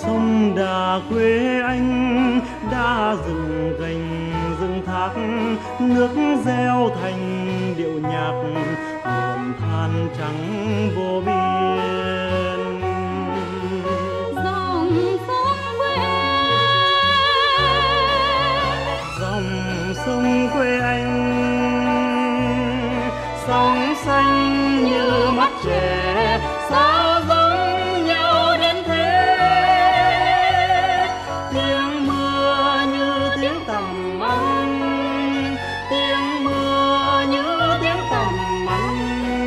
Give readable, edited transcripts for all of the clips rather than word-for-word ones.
sông Đà quê anh đã rừng gành rừng thác, nước reo thành điệu nhạc, nguồn than trắng vô biên. Dòng sông quê Dòng sông quê anh sóng xanh như mắt trẻ, sao giống nhau đến thế. Tiếng mưa như tiếng tầm ấm, tiếng mưa như tiếng tầm ấm.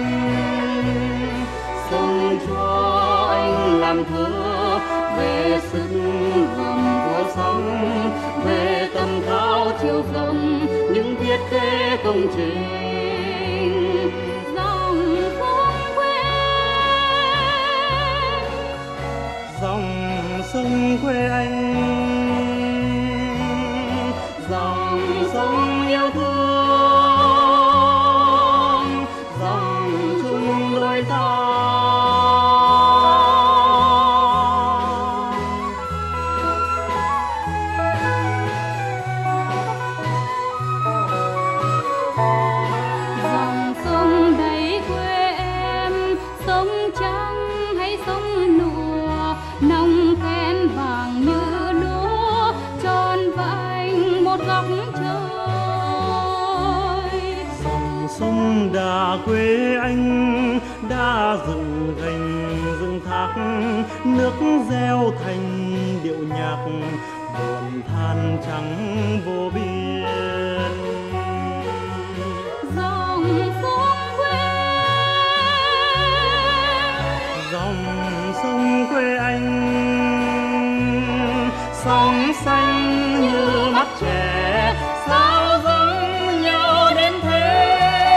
Sông cho anh làm thơ về sức gầm của sông, về tầm thao chiều rộng những thiết kế công trình. Dòng sông quê anh, dòng sông yêu thương, dòng chung đôi ta. Dòng sông đầy quê em, sông trắng hay sông nùa, nòng khen vàng như lúa tròn vành một góc trời. Dòng sông Đà quê anh đã dựng gành rừng thác, nước reo thành điệu nhạc, buồn than trắng vô biên. Dòng sông quê, Dòng sông quê anh sóng xanh như mắt trẻ, sao giống nhau đến thế.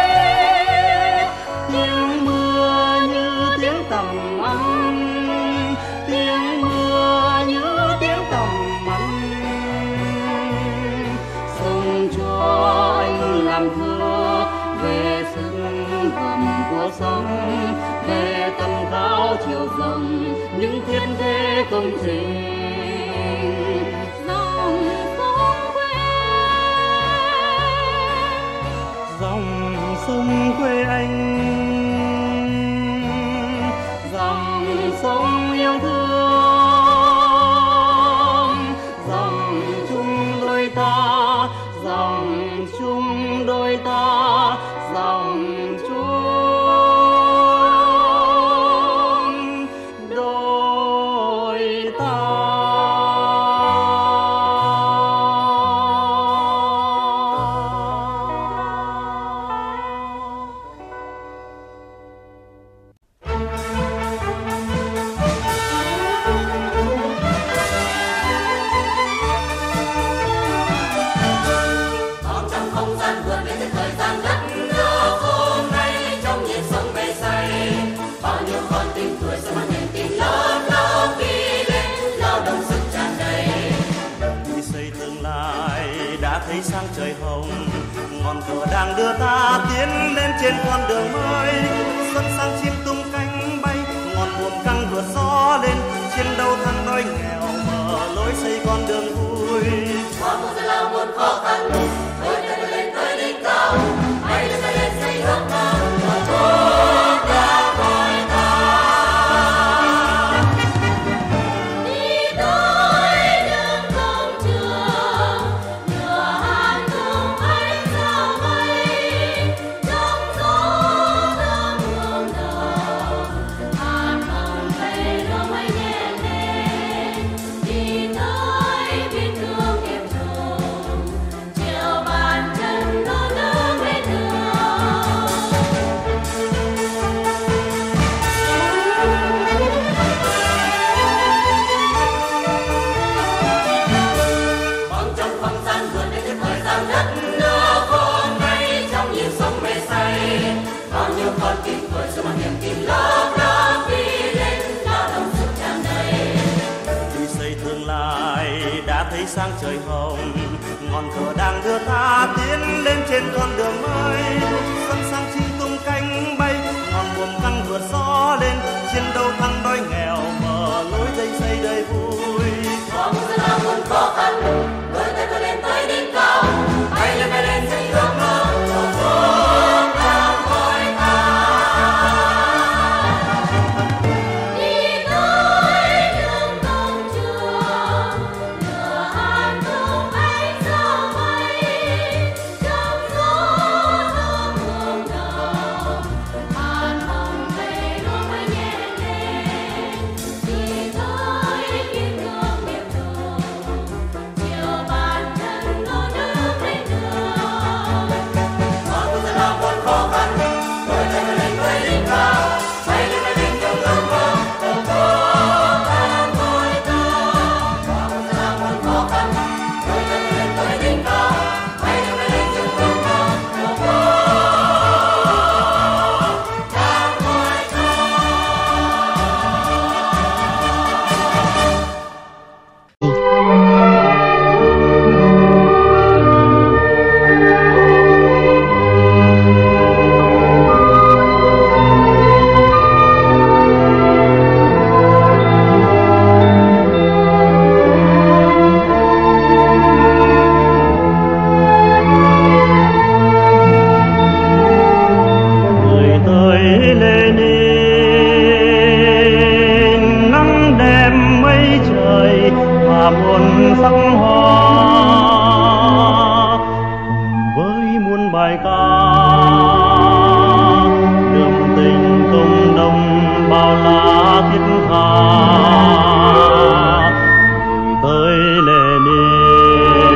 Tiếng mưa như tiếng tầm ấm, tiếng mưa như tiếng tầm ấm. Sông cho anh làm thơ về sức gầm của sông, về tầm cao chiều rộng những thiết kế công trình. dòng sông quê, Dòng sông quê anh, dòng sông yêu thương, dòng chung đôi ta, dòng chung đôi ta, dòng chung đôi ta. Thấy sáng trời hồng, ngọn cờ đang đưa ta tiến lên trên con đường mới. Xuân sang chim tung cánh bay, ngọn buồm căng vượt gió lên, chiến đấu thắng đói nghèo, mở lối xây con đường vui. Qua muôn gian lao muôn khó khăn, tôi lên tới đỉnh cao, hãy đưa ta lên xây ước mơ của quốc gia gọi ta. đi tới những công trường, lửa hàn cùng ánh sao mây, trong gió thơm hương nở, hàn hồng cây lúa mây nhẹ lên, đi tới biên cương hiệp trường, chiều bàn chân lúa nước bên đường. Băng trong không gian vượt lên trên thời gian đất nước hôm nay, trong nhịp sống mê say, bao nhiêu con tim tuổi xuân mang niềm tin lớn lớn đi lên, lao động sức tràn đầy. Tuy xây tương lai đã thấy sáng trời hồng, ngọn cờ đang đưa ta tiến lên trên con đường mới. Xuân sang chim tung cánh bay, ngọn buồm căng vượt gió lên, chiến đấu thắng đói nghèo, mở lối dây xây đời vui. bài ca đường tình công đông bao la thiết tha tới Lenin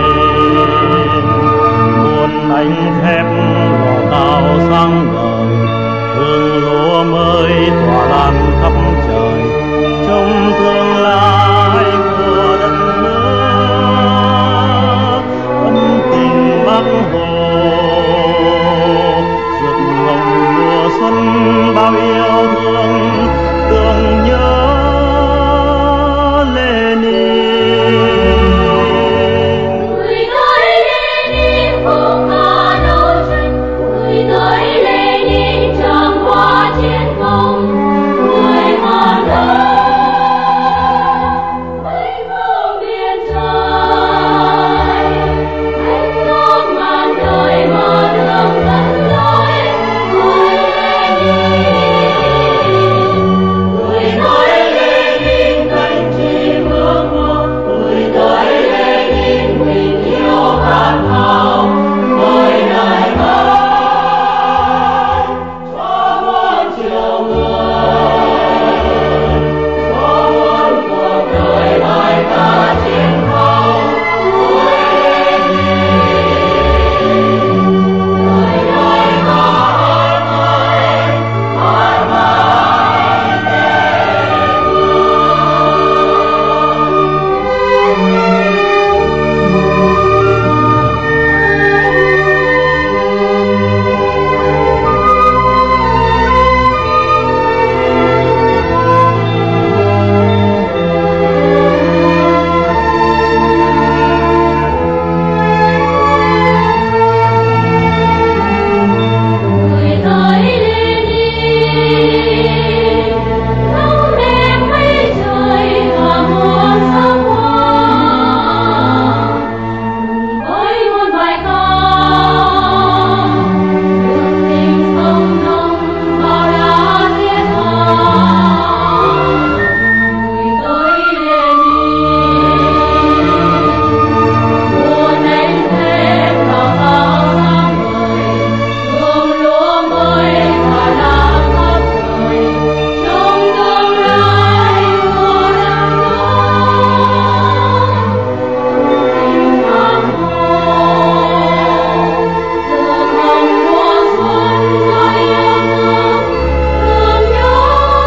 muôn ánh thép lò cao sáng ngời hương lúa mới tỏa lan khắp trời trong tương lai của đất nước ân tình Bác Hồ rực hồng mùa xuân bao yêu thương tưởng nhớ Lenin. Gửi tới Lenin khúc ca đấu tranh, gửi tới Lenin tràng hoa chiến công, người Hà Nội mênh mông biển trời, anh nước ngàn đời mở đường dẫn lối, gửi tới Lenin cánh chim ước mơ, gửi tới Lenin tình yêu khát khao, ngôi đời mới cho muôn triệu người, cho muôn cuộc đời bài ca chiến công, gửi đời đời ca hát mãi về phương. Gửi tới Lenin nắng đêm mây trời và muôn sắc hoa, với muôn bài ca đường tình công đông bao la thiết tha. Gửi tới Lenin muôn ánh thép đỏ cao sáng ngời, hương lúa mới tỏa lan khắp trời trong tương lai của đất nước. Tình Bác Hồ rực hồng mùa xuân bao yêu thương tưởng nhớ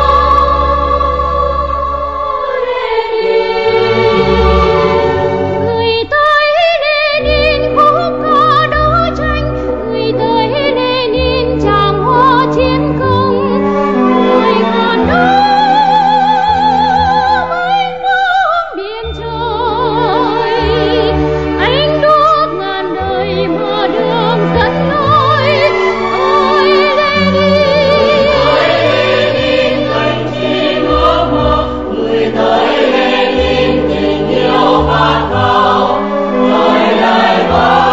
Lenin. Gửi tới Lenin khúc ca đấu tranh, gửi tới Lenin tràng hoa chiến công, người Hà Nội mênh mông biển trời, anh đuốc ngàn đời mở đường dẫn lối, ôi Lenin. Cánh chim ước mơ, gửi tới Lenin tình yêu khát khao, người lời hát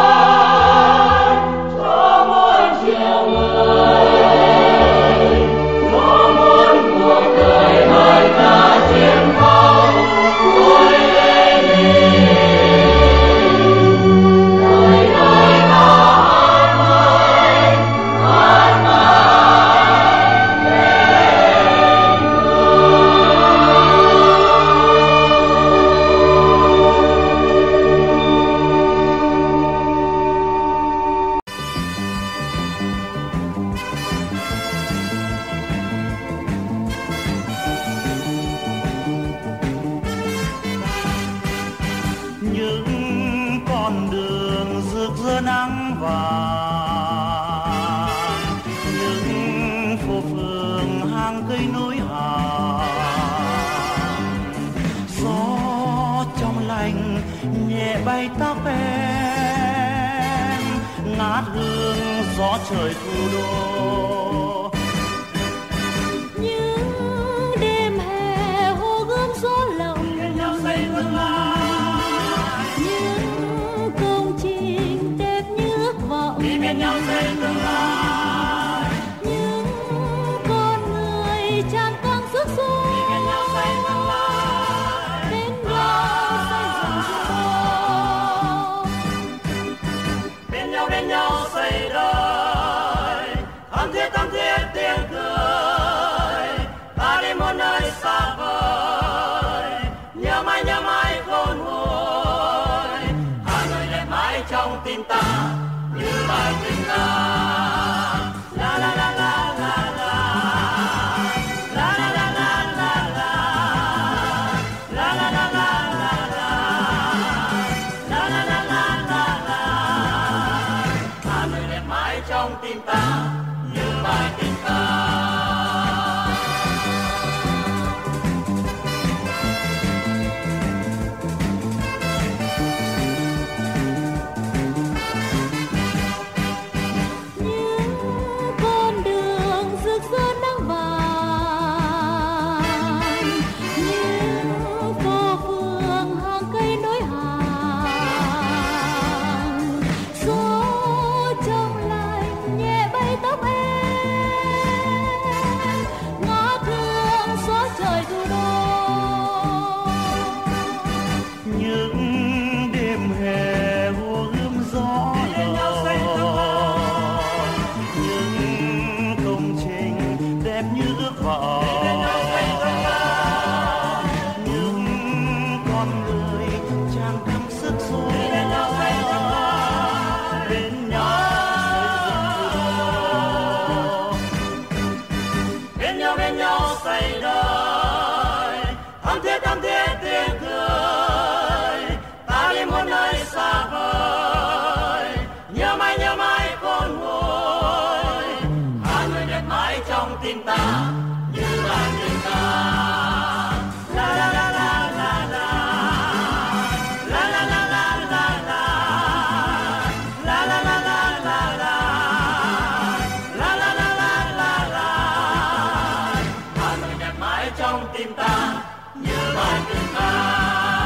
cho muôn triệu người, cho muôn cuộc đời bài ca chiến công, gửi Lenin đời đời ca hát mãi về phương. Những con đường rực rỡ nắng vàng, những phố phường hàng cây nối hàng, gió trong lành nhẹ bay tóc em, ngát hương gió trời thủ đô. Những đêm hè hồ gươm gió lộng, Nhau xây tương lai, những công trình đẹp như ước vọng, đi bên nhau xây tương lai, những con người tràn căng sức sống, đi bên nhau xây tương lai. bên nhau xây dựng chúng tôi. Bên nhau xây mãi trong tim ta như bài tình ca. La la la la la la. La la la la la la. La la la la la la. La la la la la la. Hà Nội đẹp mãi trong tim ta như bài tình ca. Tim ta như bài tình ca. La la la la la la. La la la la la la. La la la la la la. La la la la la la. Hà Nội đẹp mãi trong tim ta như bài tình ca.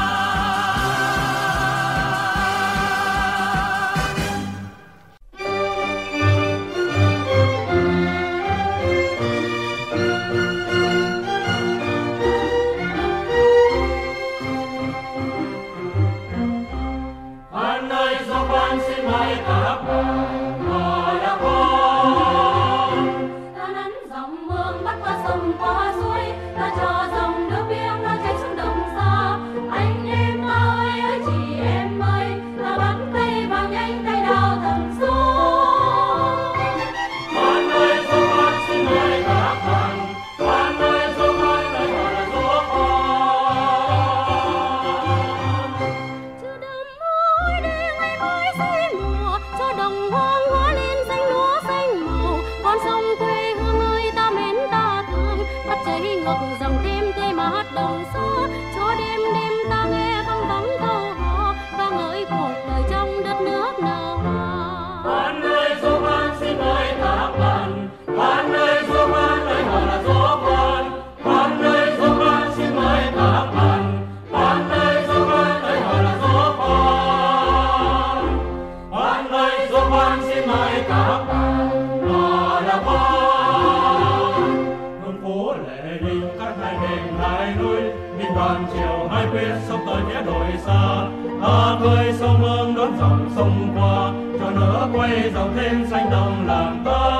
Quay dòng thêm xanh đồng làm ta.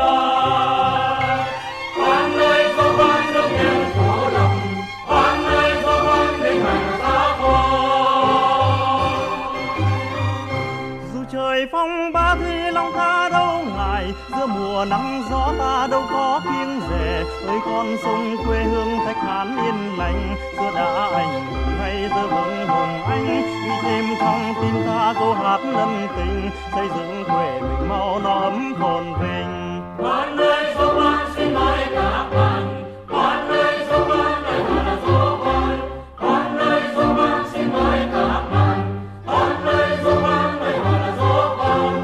Hoan ơi dỗ hoan nước nghèo khổ lòng, hoan ơi dỗ hoan linh hành ta con. Dù trời phong ba thì lòng ta đâu ngại, giữa mùa nắng gió ta đâu có kiêng dè. Ơi con sông quê hương Thạch Hán yên lành, giữa đã anh hay giữa vững hùng anh. Ghi thêm trong tim ta câu hát nhân tình, xây dựng quê mình mau nó ấm phồn vinh. Hoan ơi dỗ hoan xin mời các bạn, hoan ơi dỗ hoan đây gọi là dỗ hoan. Hoan ơi dỗ hoan xin mời các bạn, hoan ơi dỗ hoan đây gọi là dỗ hoan.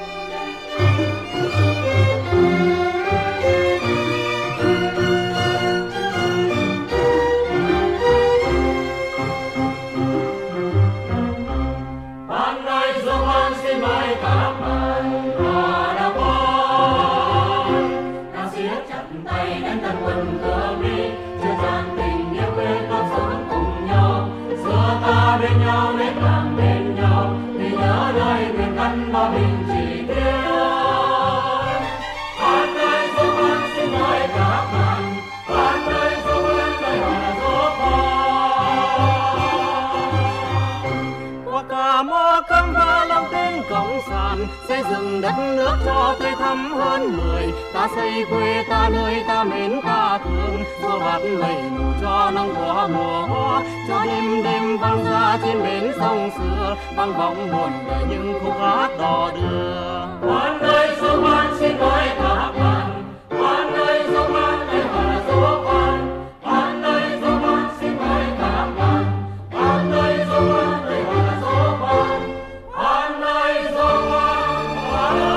Hoan ơi dỗ hoan xin mời các bạn, họ đã con. Nào siết chặt tay đánh tân quân cửa đi, chưa gian tình yêu quê con sống cùng nhau. Xưa ta bên nhau đến càng bên nhau, vì nhớ nơi quyền căn bao bình chỉ tiêu. Hoan ơi dỗ hoan xin mời các bạn, hoan ơi dỗ hoan đây gọi là dỗ hoan. Qua cả mô cơm và lòng tên cổng sóng sàn, xây dựng đất nước cho tươi thắm hơn 10. Ta xây quê ta nơi ta mến ta thương, gió bát mây mù cho nắng tỏa mùa hoa, cho đêm đêm vang ra trên bến sông xưa, vang vọng buồn đời những khúc hát đò đưa. Quan ơi dỗ quan xin lỗi các bạn, quan ơi dỗ quan đây gọi là dỗ quan, quan ơi dỗ quan xin lỗi các bạn, quan ơi dỗ quan đây gọi là dỗ quan, quan ơi dỗ quan, quan ơi.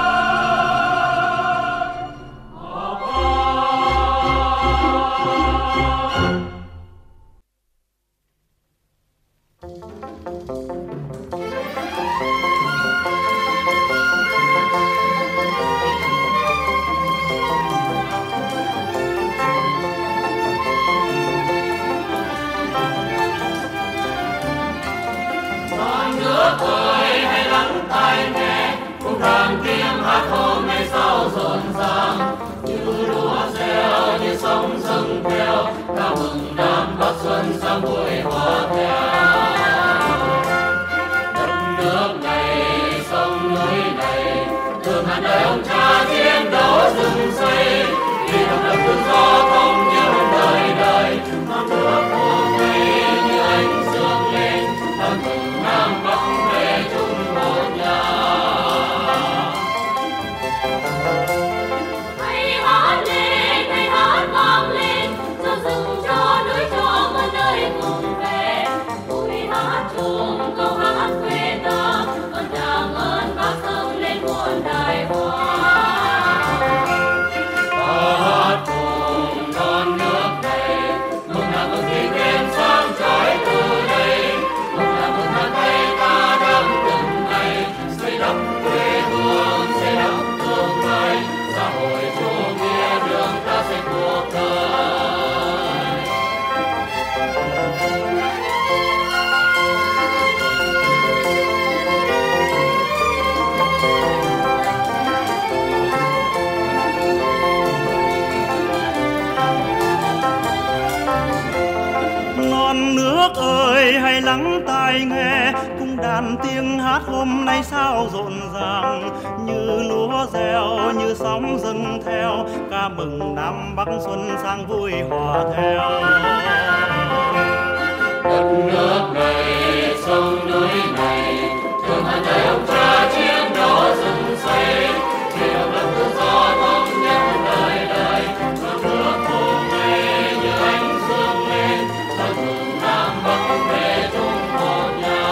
Hãy lắng tai nghe cung đàn tiếng hát hôm nay sao rộn ràng, như lúa reo như sóng dâng theo, ca mừng Nam Bắc xuân sang vui hòa theo. Đất nước này sông núi này thường hàn đời ông cha chiến đấu dựng xây, vì độc lập tự do thống nhất đời đời, đất nước hôm nay như ánh dương lên, ta mừng Nam Bắc về chung một nhà.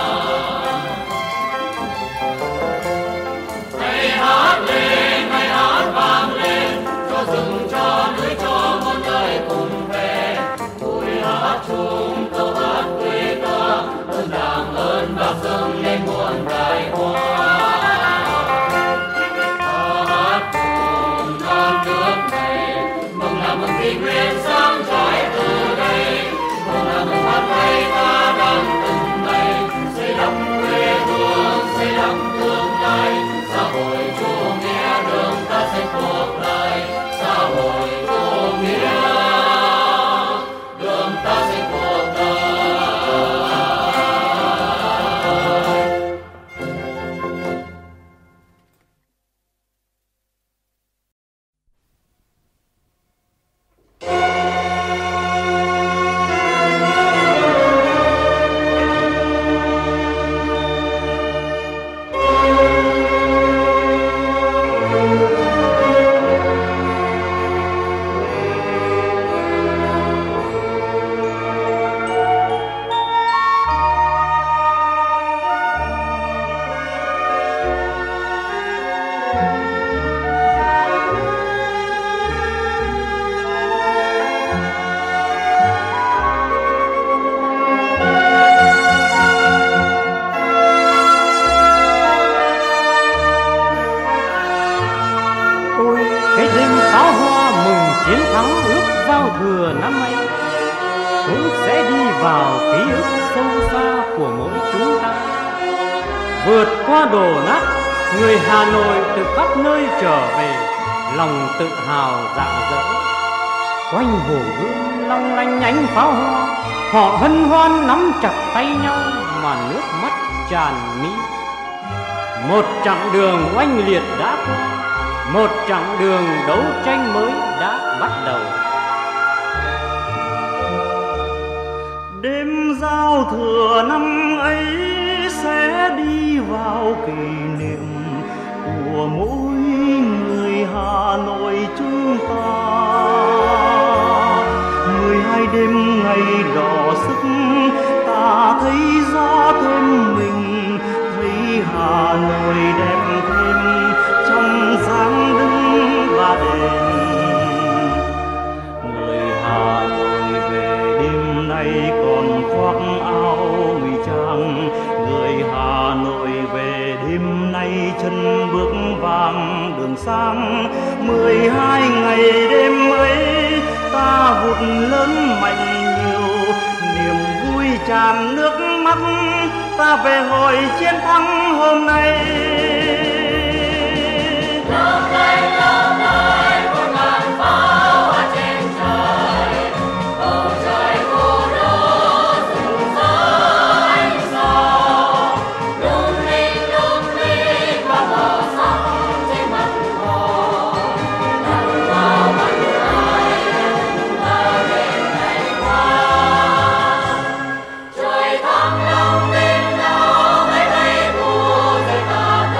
Hãy hát lên, hãy hát vang lên, cho rừng cho núi cho muôn đời cùng về, vui hát chung câu hát quê ta, ơn Đảng ơn Bác dâng lên muôn đại hoa. Hát cùng non nước này, mừng là mừng vì nguyện sáng trói từ đây, mừng là mừng hát hay ta đang từng ngày xây đắp quê hương, xây đắp tương lai, xã hội chủ nghĩa đường ta xây cuộc đời, xã hội chủ nghĩa đường ta xây cuộc đời. Vượt qua đổ nát, người Hà Nội từ khắp nơi trở về, lòng tự hào rạng rỡ. Quanh Hồ Gươm long lanh ánh pháo hoa, họ hân hoan nắm chặt tay nhau mà nước mắt tràn mi. Một chặng đường oanh liệt đã qua, một chặng đường đấu tranh mới đã bắt đầu. Đêm giao thừa năm ấy sẽ đi vào kỷ niệm của mỗi người Hà Nội chúng ta. 12 đêm ngày đỏ sức ta thấy rõ thêm mình, thấy Hà Nội đẹp thêm trong dáng đứng và đèn. Người Hà Nội về đêm nay còn khoác áo ngụy trang, người Hà Nội về đêm nay chân bước vàng đường sáng. 12 ngày đêm ấy ta vụt lớn mạnh nhiều, niềm vui tràn nước mắt ta về hồi chiến thắng hôm nay. Lộng lẫy muôn ngàn pháo hoa trên trời, bầu trời thủ đô rực rỡ ánh sao, lung linh và màu sắc trên mặt hồ. Đặt vào mặt ai là đêm ngày qua, trời thăng long đêm nào máy bay thu rơi ta.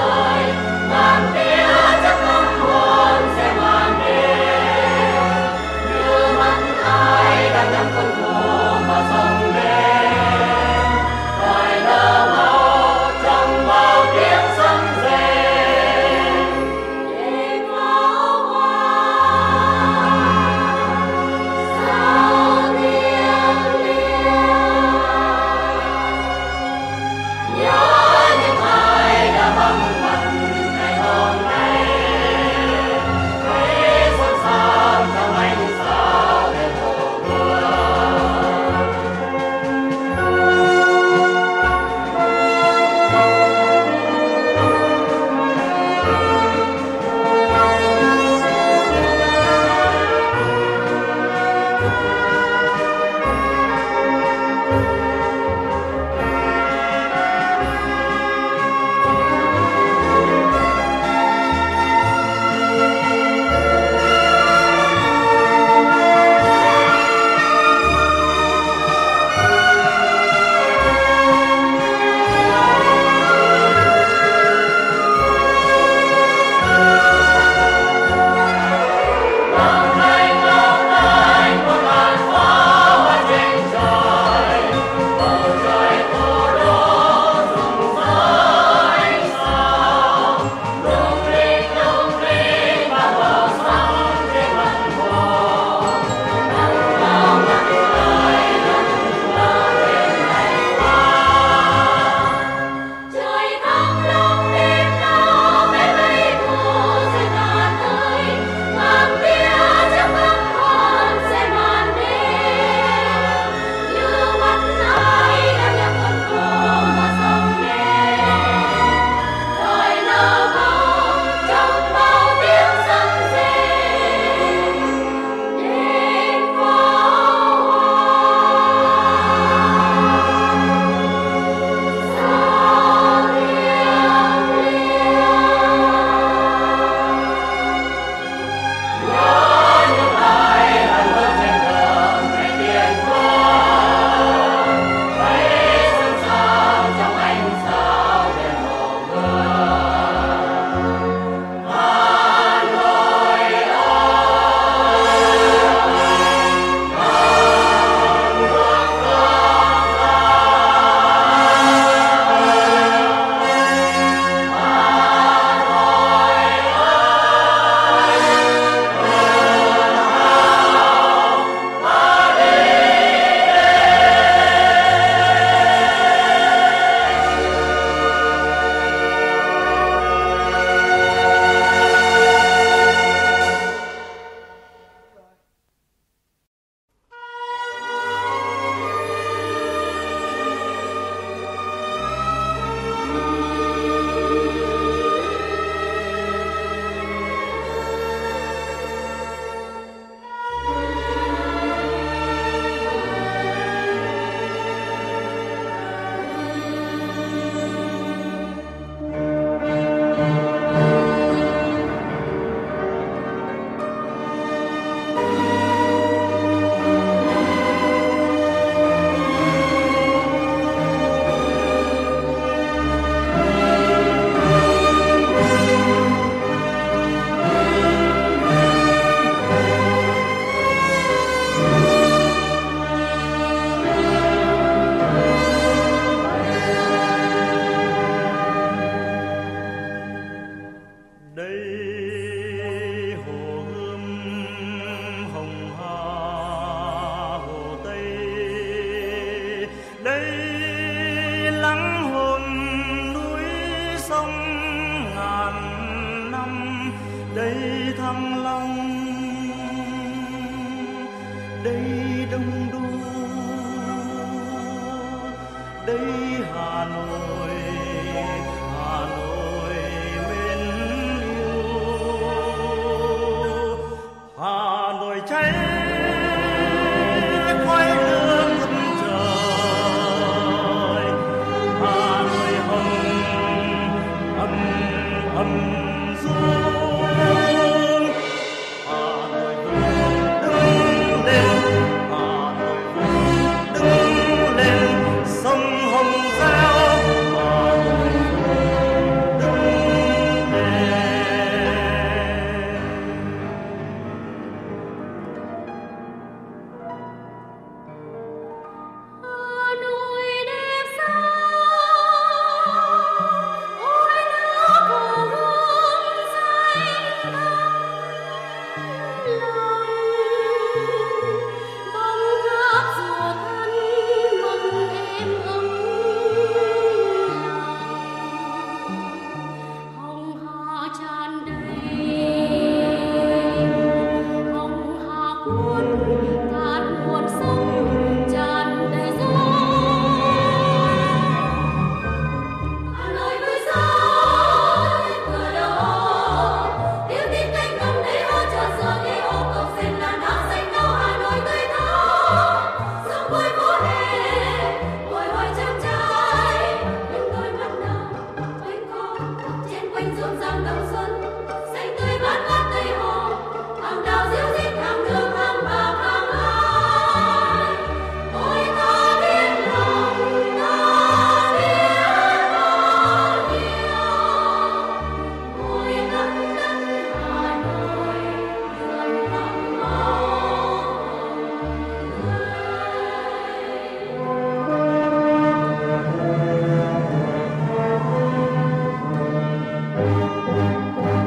đây hồ Gươm Hồng Hà hồ Tây, đây lắng hồn núi sông ngàn năm, đây Thăng Long, đây Đông Đô, đây Hà Nội, Hà Nội mến yêu, Hà Nội cháy khói lửa ngút trời, Hà Nội hồng ầm ầm rung, Hà Nội đứng lên, Hà Nội đứng lên, sông Hồng reo, Hà Nội đứng lên. Hà Nội đẹp sao, ôi nước hồ Gươm xanh thẳm lòng, bóng tháp rùa thân mừng êm ấm lòng, hồng hà tràn đầy, hồng hà cuốn cạn nguồn sông tràn đầy gió. Hà Nội vui sôi cửa đầu ô, tiếng tin cánh cổng đầy ô chợt giờ đi ô cầu xin là nắng xanh cao. Hà Nội tươi thắm sông vui phố hè bồi hồi chăm trai, những đôi mắt nào quanh co trên quanh rộn ràng đông xuân, xanh tươi bát ngát tây hồ, hàng đào diêu dít hàng đường hàng bạc hàng hai. Ôi ta biết lòng, ta biết bao nhiêu, ôi đất đất Hà Nội vườn thắm màu người.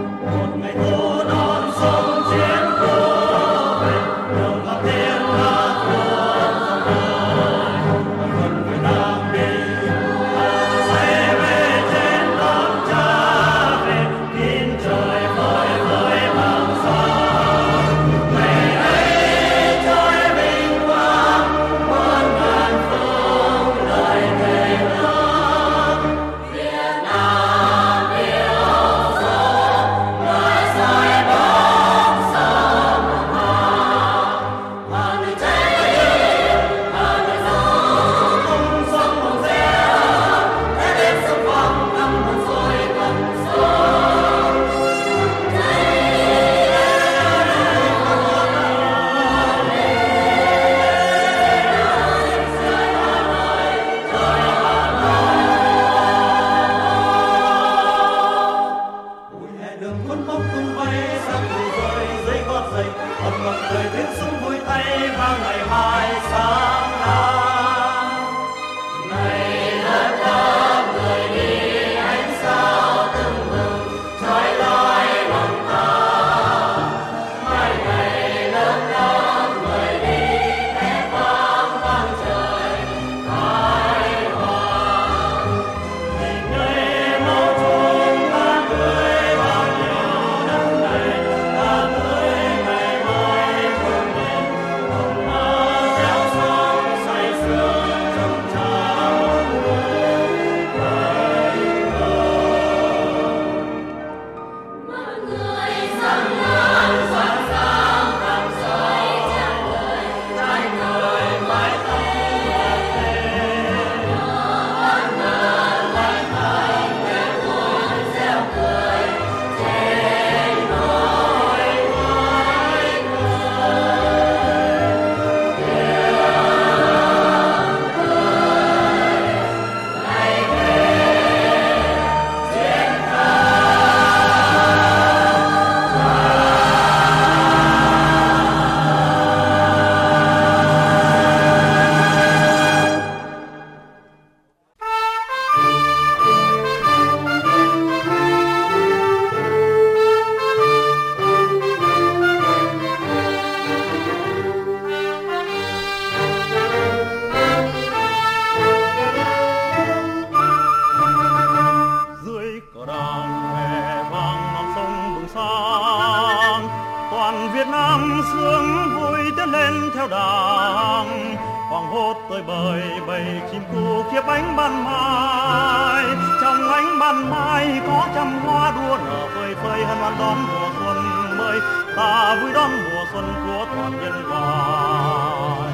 Việt Nam sướng vui tiến lên theo đàng, hoàng hốt tơi bời bầy chim cu khiếp ánh ban mai. Trong ánh ban mai có trăm hoa đua nở phơi phới hân hoan đón mùa xuân mới. Ta vui đón mùa xuân của toàn nhân loại.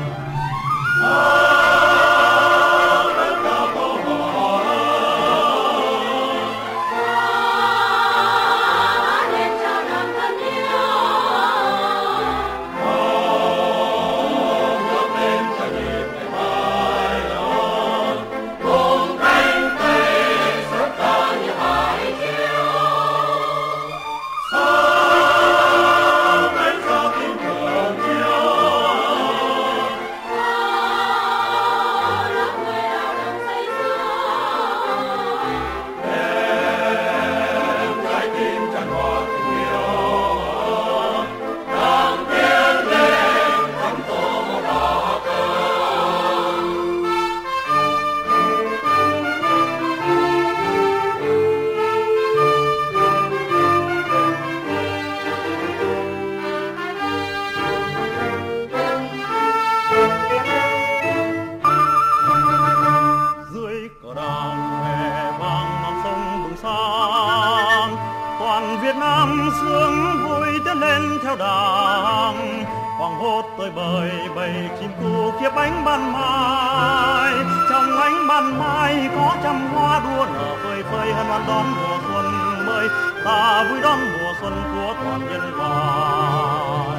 Việt Nam sướng vui tiến lên theo đàng, hoàng hốt tơi bời bầy chim cu khiếp ánh ban mai. Trong ánh ban mai có trăm hoa đua nở phơi phới hân hoan đón mùa xuân mới. Ta vui đón mùa xuân của toàn nhân loại.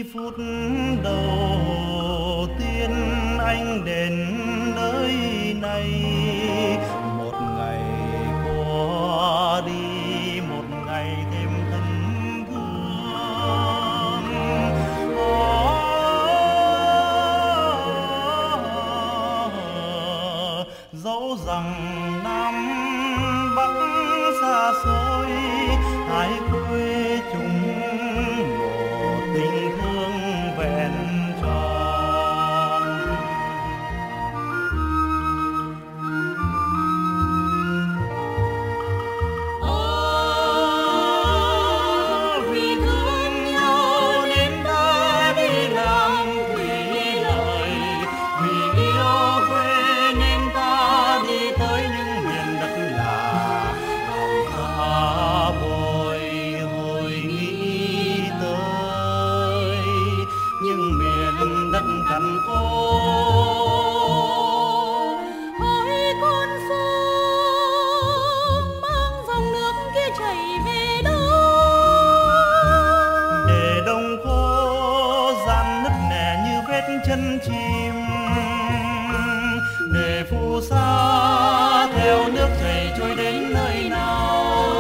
phút đầu tiên anh đến nơi này, một ngày qua đi, một ngày thêm thân thương. Dẫu rằng Nam Bắc xa xôi, hai quê chúng một tình thương vẹn tròn. Vì thương nhau nên ta đi làm thủy lợi, vì yêu quê nên ta đi tới những miền đất lạ. Ta bồi hồi nghĩ tới những miền đất cằn cỗi. Hỡi con sông mang dòng nước kia chảy về đâu, Để đồng khô gian nứt nẻ như vết chân chim, để phù sa theo nước chảy trôi đến nơi nào.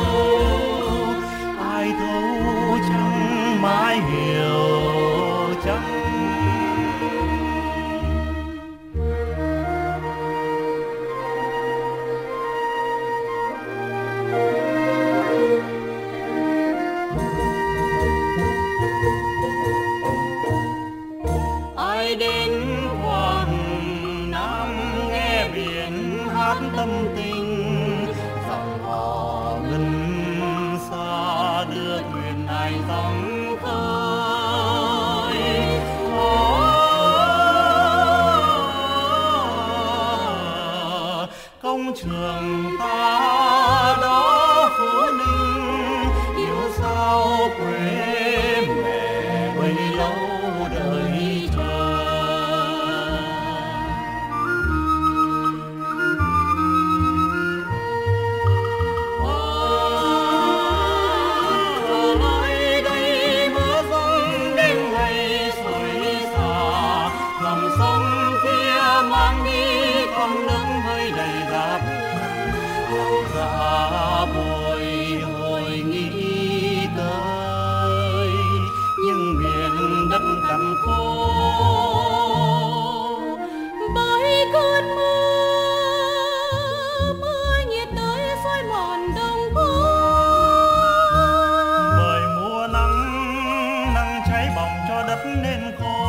Ai thấu chẳng mãi hiểu chẳng. Ai đến Quảng Nam nghe biển hát tâm tình, dòng hò ngân xa đưa thuyền ai dòng khơi. Công trường ta đó Phú Ninh, yêu sao quê mẹ bấy lâu đợi chờ. Ở nơi đây mưa giông đêm ngày xối xả, dòng sông kia mang đi con nước hơi đầy giá buồn. Dạ bồi hồi nghĩ tới những miền đất cằn khô. bởi cơn mưa nhiệt đới xói mòn đồng cỏ, Bởi mùa nắng cháy bỏng cho đất nên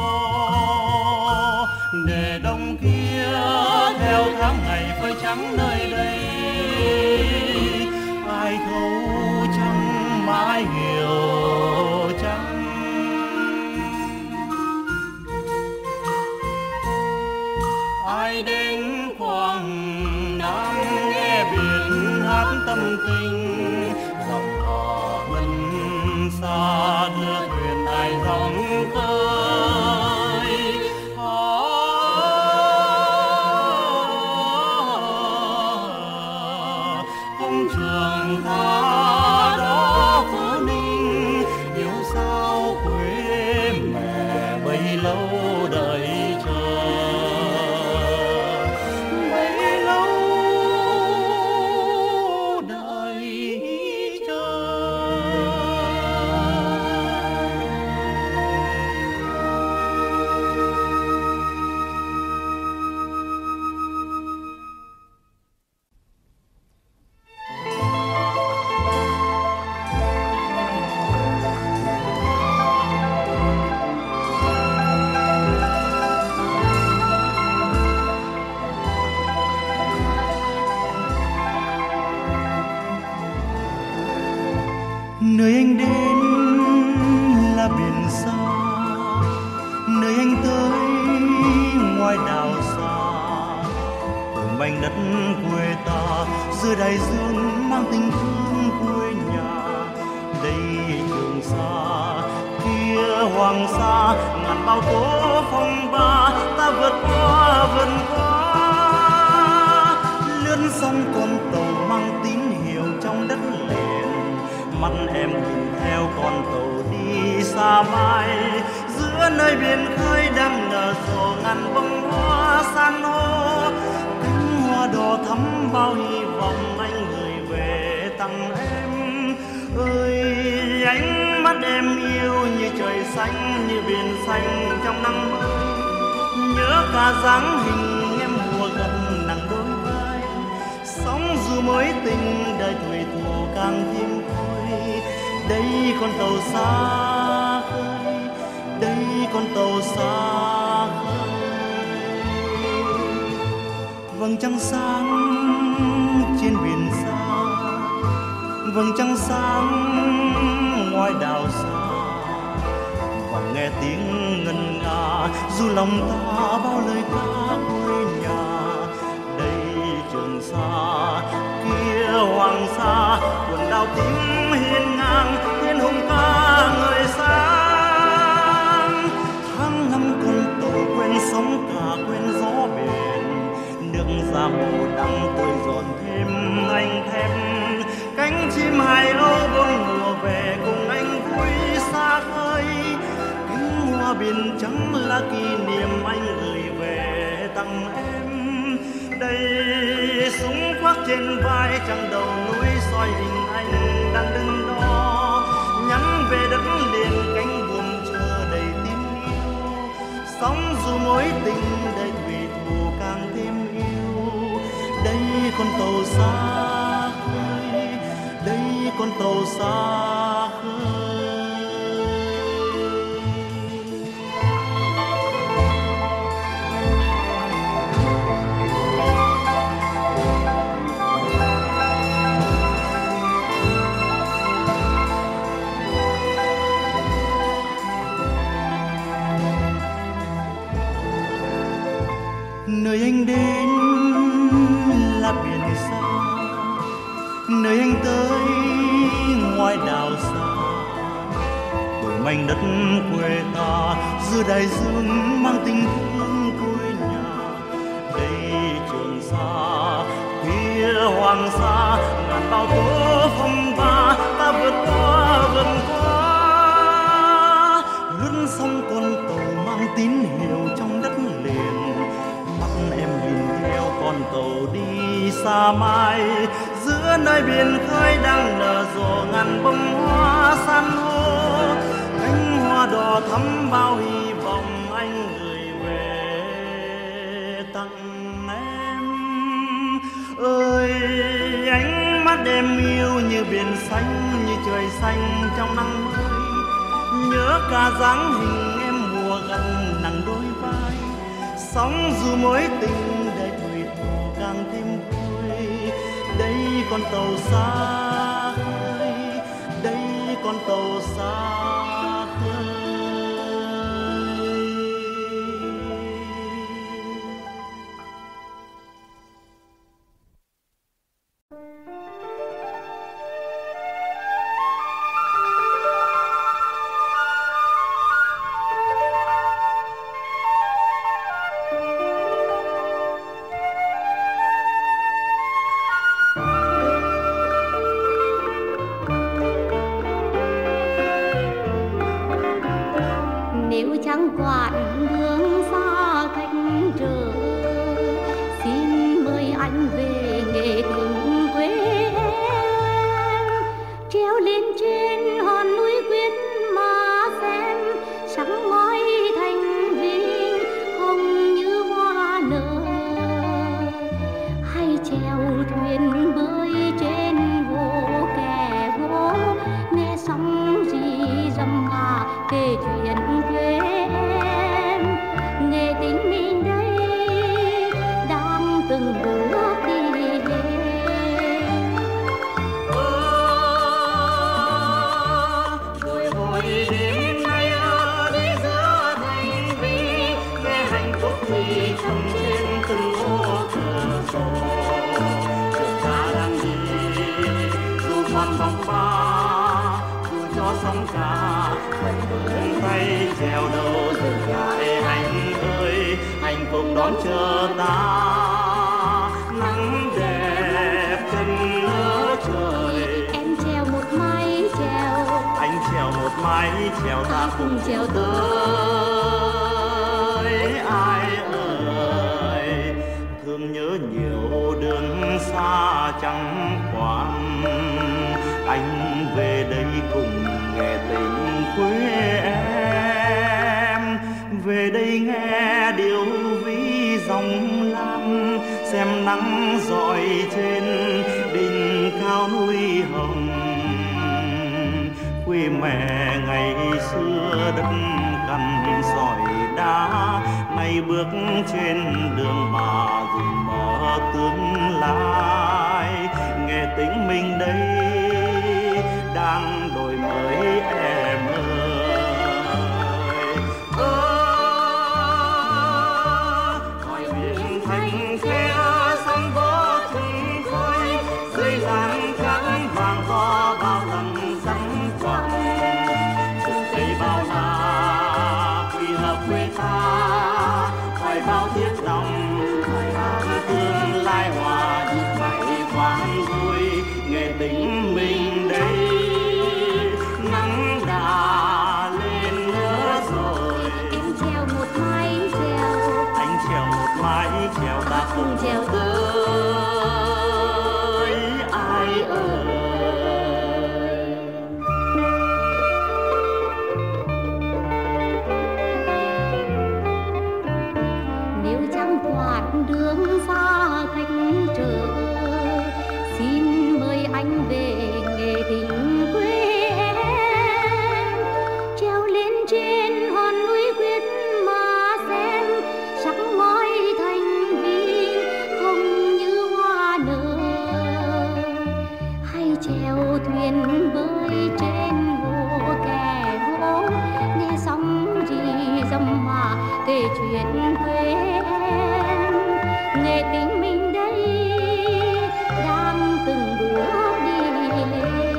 khô. Để đông kia theo tháng ngày phơi trắng nơi đây, ai thấu chẳng mãi hiểu chẳng. Ai đến Quảng Nam nghe biển hát tâm tình, dòng hò ngân xa đưa thuyền ai dòng khơi. Công trường ta đó Phú Ninh, yêu sao quê mẹ bấy lâu đợi chờ. Bấy lâu đợi chờ. Nơi anh đến là biển xa, nơi anh tới ngoài đảo xa. Từ mảnh đất quê ta giữa đại dương mang tình thương quê nhà. Đây Trường Sa, kia Hoàng Sa, ngàn bao tố phong ba. Ta vượt qua lướn sông con tàu mang tín hiệu trong đất liền. Mắt em nhìn theo con tàu đi xa mãi giữa giữa nơi biển khơi đang nở rộ ngàn bông hoa san hô. Cánh hoa đỏ thắm bao hy vọng anh gửi về tặng em. Ơi ánh mắt em yêu như trời xanh, như biển xanh trong nắng mới. Nhớ cả dáng hình em mùa gần nắng đôi vai. Sóng dù mối tình đời thủy thủ càng thêm vui. Đây con tàu xa khơi, đây con tàu xa khơi. Vầng trăng sáng trên biển xa, vầng trăng sáng ngoài đảo xa. Và nghe tiếng ngân nga dù lòng ta bao lời ca quê nhà. Đây Trường Sa, kia Hoàng Sa, quần đảo tím hiên ngang, thiên hùng ca người sáng. Tháng năm con tàu quên sóng cả quên gió biển, nước ra màu đắng tươi giòn thêm anh thép. Cánh chim hải âu bốn mùa về cùng anh vui xa khơi. Cánh hoa biển trắng là kỷ niệm anh gửi về tặng em. Đây súng khoác trên vai chẳng đầu núi soi hình anh đang đứng đó. Nhắn về đất liền cánh buồm chờ đầy tin yêu. Sóng dù mối tình đầy thủy thủ càng thêm yêu. Đây con tàu xa khơi, đây con tàu xa khơi. Nơi anh đến là biển xa, nơi anh tới ngoài đảo xa. Đổi mảnh đất quê ta giữa đại dương mang tình thương quê nhà. Đây Trường Sa, kia Hoàng Sa, ngàn bao tố phong ba ta vượt qua vượt qua. Lướt sông con tàu mang tín hiệu trong đất liền. Em nhìn theo con tàu đi xa mai, giữa nơi biển khơi đang nở rộ ngàn bông hoa san hô. Cánh hoa đỏ thắm bao hy vọng anh gửi về tặng em. Ơi ánh mắt em yêu như biển xanh, như trời xanh trong nắng mới. Nhớ cả dáng hình em mùa gần nắng đôi vai. Sóng dù mối tình đầy thủy thủ càng thêm vui. Đây con tàu xa khơi, đây con tàu xa khơi. Đón chờ ta nắng đẹp chân nỡ trời. Em treo một mái chèo, anh treo một mái chèo, ta cùng treo tới. ai ơi, thương nhớ nhiều đường xa chẳng quản, anh về đây cùng nghe tình quê em, về đây nghe điệu ví dòng lam, xem nắng rọi trên đỉnh cao núi hồng. Quê mẹ ngày xưa đất cằn sỏi đá, nay bước trên đường mà rừng mơ tương lai. Nghe tính mình đây đang đổi mới em ơi. Hỏi biển thành khe sóng vỗ thùng khơi, dưới làn cát vàng có bao lần rắn quằn. Từng cây bao la quy hợp quê ta, hỏi bao thiết lòng, hỏi bao tương lai hòa nhịp mãi quán vui. Nghe tình mình đây nắng đã lên nữa rồi. Anh treo một mái treo, Anh treo một mái treo, ta cùng treo tới ai ơi. nếu chẳng thoát đường xa cách trở, xin mời anh về nghe tình quê em. Treo lên trên hòn núi quyết mà xem, sắc môi thành vi không như hoa nở. Hay chèo thuyền bơi trên hồ kè gỗ, nghe sóng rì rầm mà kể chuyện quê em. Nghe tình mình đây đang từng bước đi lên.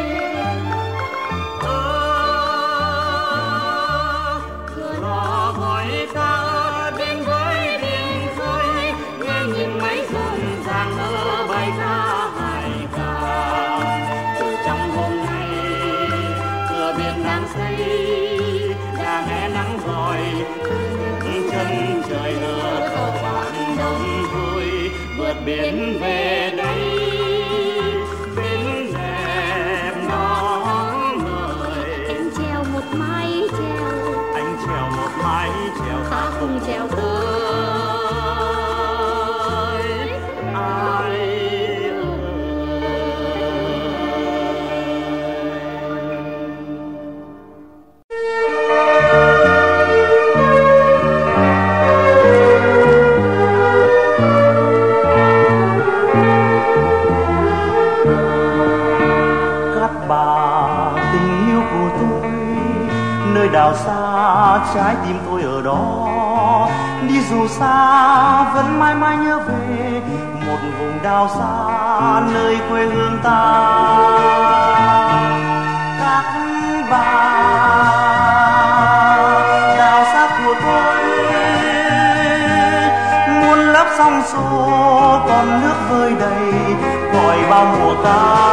Cửa lò hỏi ta đến với biển khơi, nghe những máy rộn ràng mơ bay ra hải ca. Từ trong hôm nay cửa biển đang xây, đã nghe nắng rọi những chân trời lửa cầu bạn đông vui. Vượt biển về đây bên đẹp nóng người. Anh treo một mái treo, Anh treo một mái treo, ta cùng treo tới ai ơi. Cát bà tình yêu của tôi, nơi đảo xa trái tim tôi ở đó. Đi dù xa vẫn mãi mãi nhớ về một vùng đảo xa nơi quê hương ta. Cát bà đảo xa của tôi, muôn lớp sóng xô còn nước vơi đầy, gọi bao mùa ca.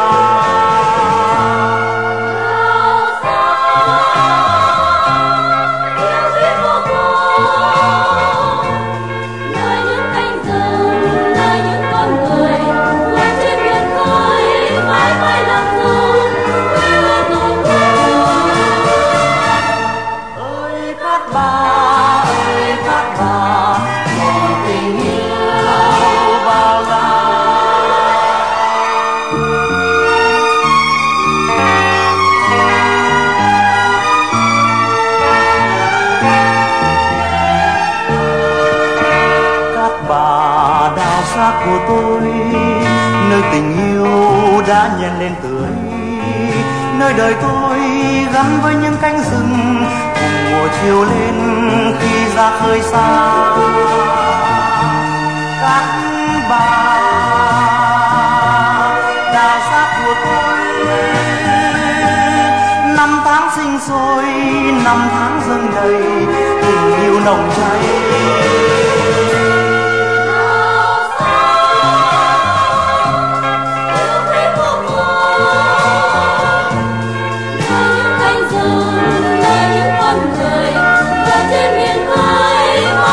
Của tôi, nơi tình yêu đã nhen lên tươi, nơi đời tôi gắn với những cánh rừng cùng mùa chiều lên khi ra khơi xa. Các bà đảo xa của tôi, năm tháng sinh sôi, năm tháng dâng đầy tình yêu nồng cháy. Nơi những cánh rừng, nơi những con người, trên miền khơi.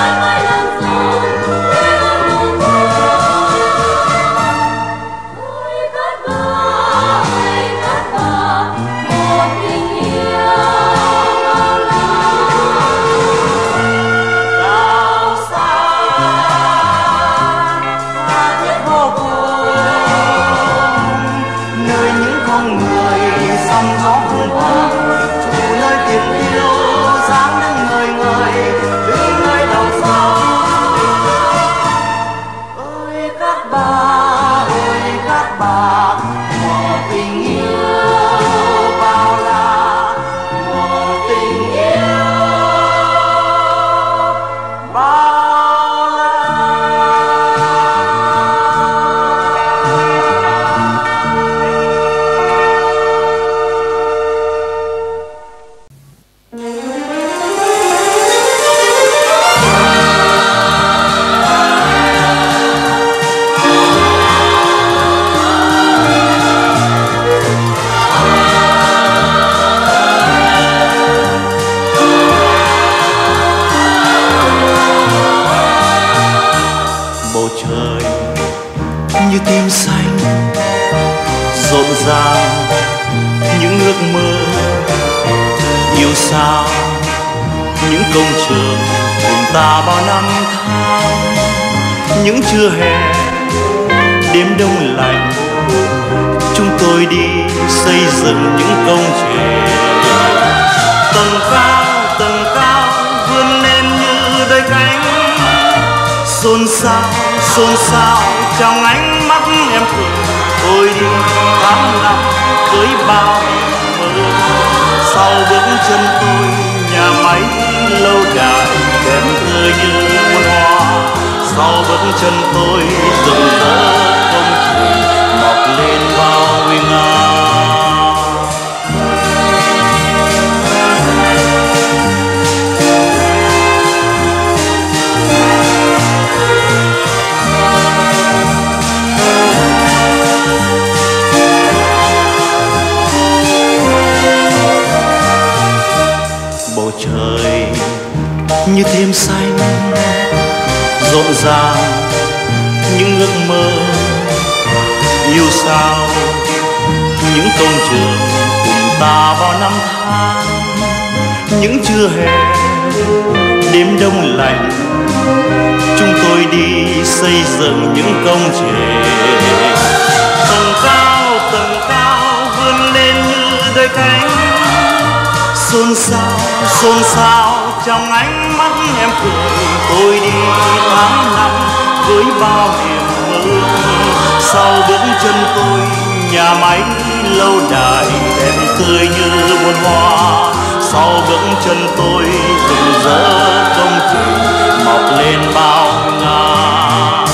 như tim xanh rộn ràng những ước mơ yêu sao, những công trường cùng ta bao năm tháng, những trưa hè đêm đông lạnh chúng tôi đi xây dựng những công trình. Tầng cao vươn lên như đôi cánh, xôn xao trong ánh mắt em cười. Tôi đi tháng năm với bao mơ, sau bước chân tôi nhà máy lâu đài đẹp tươi như muôn hoa. Sau bước chân tôi rực rỡ công trình mọc lên bao nguy nga. Bầu trời như thêm xanh rộn ràng những ước mơ yêu sao, những công trường cùng ta bao năm tháng, những trưa hè đêm đông lạnh chúng tôi đi xây dựng những công trình. Tầng cao vươn lên như đôi cánh, xôn xao trong ánh mắt em cười. Tôi đi tháng năm với bao niềm mơ, sau bước chân tôi nhà máy lâu đài đẹp tươi như muôn hoa. Sau bước chân tôi rực rỡ công trình mọc lên bao ngả.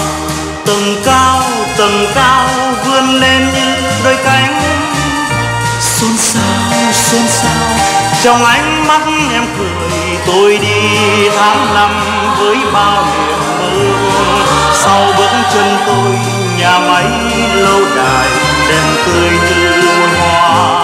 Tầng cao vươn lên như đôi cánh, xôn xao trong ánh mắt em cười. Tôi đi tháng năm với bao niềm mơ, sau bước chân tôi nhà máy lâu đài đẹp tươi như muôn hoa.